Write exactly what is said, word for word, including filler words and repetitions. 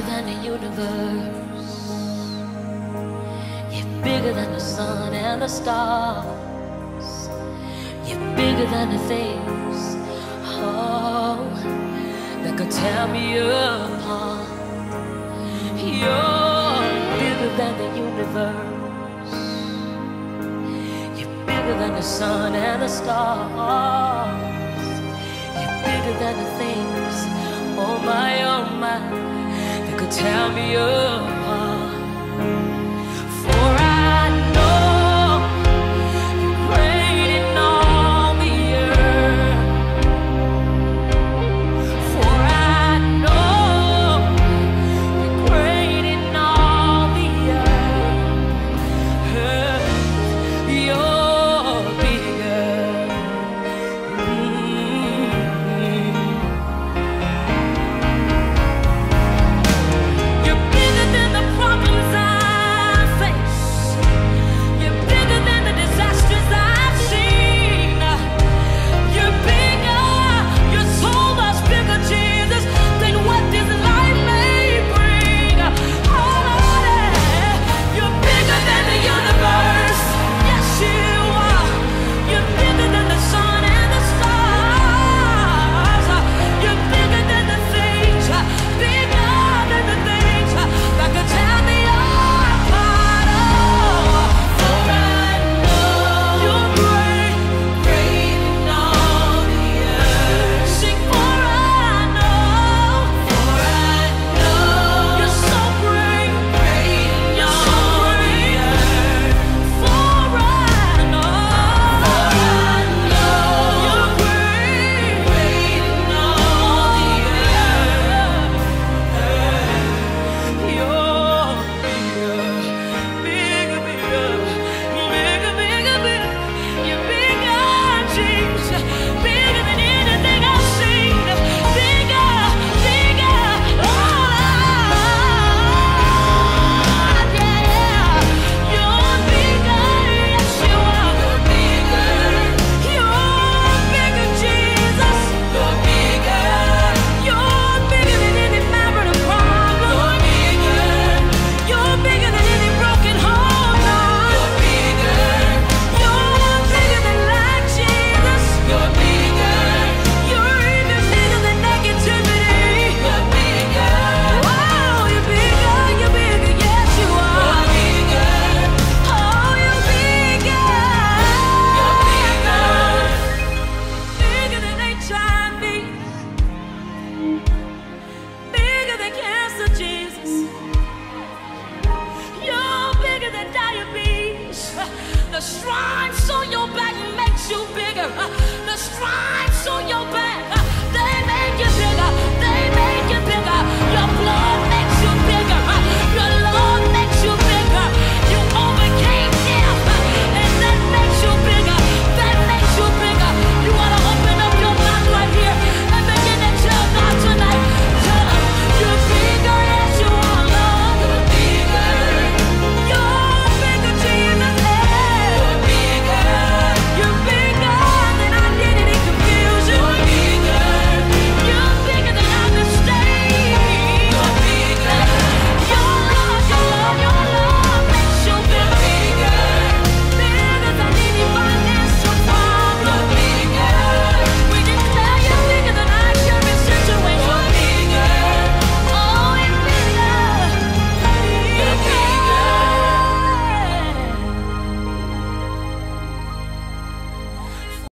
than the universe. You're bigger than the sun and the stars. You're bigger than the things, oh, that could tear me apart. You're bigger than the universe. You're bigger than the sun and the stars. You're bigger than the things, oh my, oh my, that could tear me apart. For I know you're great in all the earth. For I know you're great in all the earth. You're bigger. Mm-hmm. You're bigger than the problems I face. You're bigger than the disasters I've seen. You're bigger. Your soul is bigger, Jesus, than what this life may bring. Oh, Lord, you're bigger than the universe. Yes, you are. You're bigger than the sun and the stars. You're bigger than the things, bigger than the things that could tear me apart. Oh, for I know you're great, great in all the earth. Sing, for I know, for I know you're so great, great in all the earth. For I know, for I know you're great, great in all the earth. You're bigger, bigger, bigger, bigger, bigger, bigger. You're bigger, Jesus, bigger than anything I've seen. Bigger, bigger, oh Lord, yeah. You're bigger, yes you are. You're bigger. You're bigger, Jesus. You're bigger. You're bigger than any marital problem. You're bigger. You're bigger than any broken home, Lord. You're bigger. You're bigger than life, Jesus. You're bigger. You're even bigger than negativity. You're bigger. Oh, you're bigger. You're bigger. Yes, you are. You're bigger. Oh, you're bigger. You're bigger. Bigger than H I V. Bigger than cancer, Jesus. You're bigger than diabetes. The stripes on your back makes you bigger. The stripes on your back